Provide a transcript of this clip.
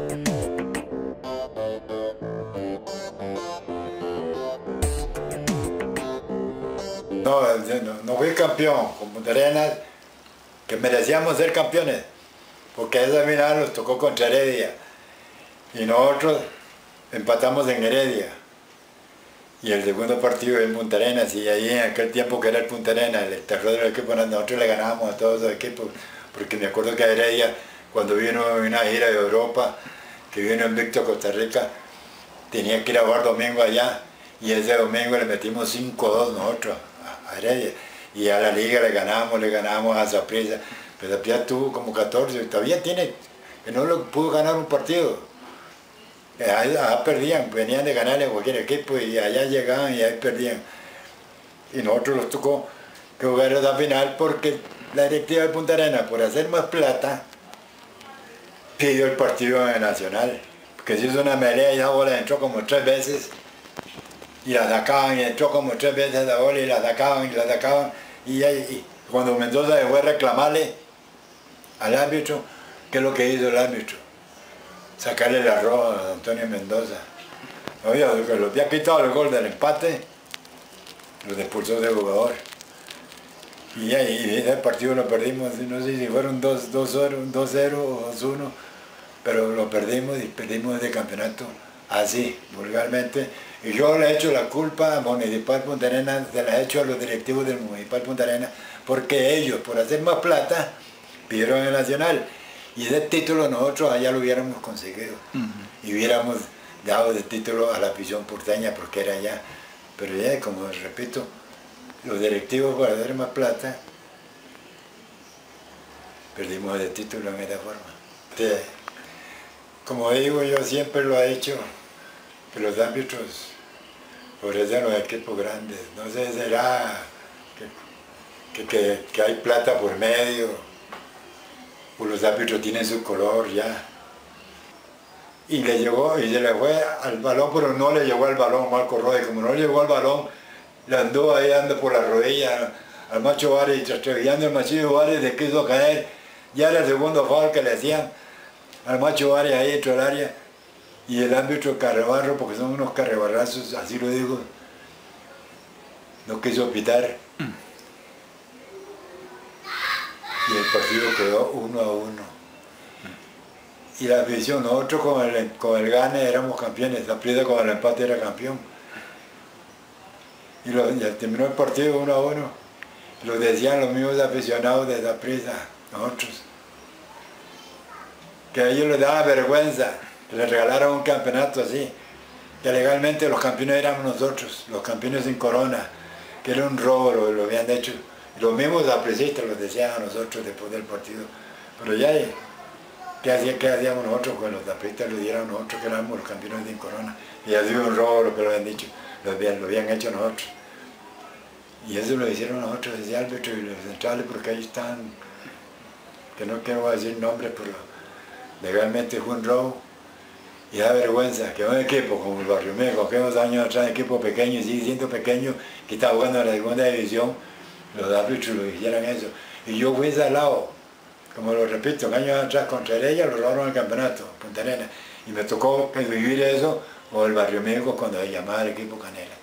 No fui campeón con Punta Arenas, que merecíamos ser campeones, porque esa final nos tocó contra Heredia y nosotros empatamos en Heredia y el segundo partido en Punta Arenas, y ahí en aquel tiempo que era el Punta Arenas, el terror del equipo, nosotros le ganábamos a todos los equipos, porque me acuerdo que a Heredia, cuando vino una gira de Europa, que vino invicto a Costa Rica, tenía que ir a jugar domingo allá, y ese domingo le metimos 5-2 nosotros a Heredia, y a la liga le ganamos a Saprissa, pero Saprissa tuvo como 14, y todavía tiene, que no lo pudo ganar un partido. Allá perdían, venían de ganarle a cualquier equipo y allá llegaban y ahí perdían. Y nosotros los tocó que jugar esa final porque la directiva de Punta Arenas, por hacer más plata, pidió el partido en el Nacional. Porque se hizo una pelea y esa bola entró como 3 veces y la sacaban, y entró como 3 veces esa bola y la sacaban y la sacaban. Y cuando Mendoza fue a reclamarle al árbitro, ¿qué es lo que hizo el árbitro? Sacarle la roja a Antonio Mendoza. Oye, que los había quitado el gol del empate, los expulsó de jugador. Y ese partido lo perdimos, no sé si fueron 2-0 o 2-1, pero lo perdimos y perdimos ese campeonato así, vulgarmente. Y yo le he hecho la culpa a Municipal Punta Arenas, se la he hecho a los directivos del Municipal Punta Arenas, porque ellos, por hacer más plata, pidieron el Nacional. Y ese título nosotros allá lo hubiéramos conseguido. Y hubiéramos dado el título a la afición porteña porque era allá. Pero ya, como repito, los directivos para hacer más plata, perdimos el título en esta forma. Como digo, yo siempre lo he hecho, que los árbitros favorecen los equipos grandes. No sé, será que hay plata por medio, pues los árbitros tienen su color ya. Y le llegó, y se le fue al balón, pero no le llegó al balón Marco Roy. Como no le llegó al balón, le andó ahí dando por la rodilla al Macho Vares, y trastrevillando el Machillo Vares, se quiso caer. Ya era el segundo foul que le hacían al Macho Vares ahí dentro del área. Y el árbitro Carrebarro, porque son unos carrebarrazos, así lo digo, no quiso pitar. Y el partido quedó 1-1. Y la afición, nosotros con el gane éramos campeones, Saprissa con el empate era campeón. Y ya terminó el partido 1-1. Lo decían los mismos aficionados de Saprissa, nosotros, que a ellos les daba vergüenza que les regalaron un campeonato así, que legalmente los campeones éramos nosotros, los campeones sin corona, que era un robo, lo habían hecho. Los mismos saprissistas los decían a nosotros después del partido. Pero ya, ¿qué hacíamos nosotros? Pues los saprissistas lo dieron a nosotros, que éramos los campeones sin corona. Y ha sido un robo lo que lo habían dicho, lo habían hecho nosotros. Y eso lo hicieron nosotros, ese árbitro y los centrales, porque ahí están, que no quiero decir nombres, pero legalmente fue un robo. Y da vergüenza que un equipo como el Barrio Meco, que unos años atrás, un equipo pequeño y sigue siendo pequeño, que está jugando en la segunda división, los árbitros lo hicieran eso. Y yo fui salado, como lo repito, años atrás contra ella lo robaron el campeonato, Punta Arenas. Y me tocó vivir eso con el Barrio Meco cuando se llamaba el equipo Canela.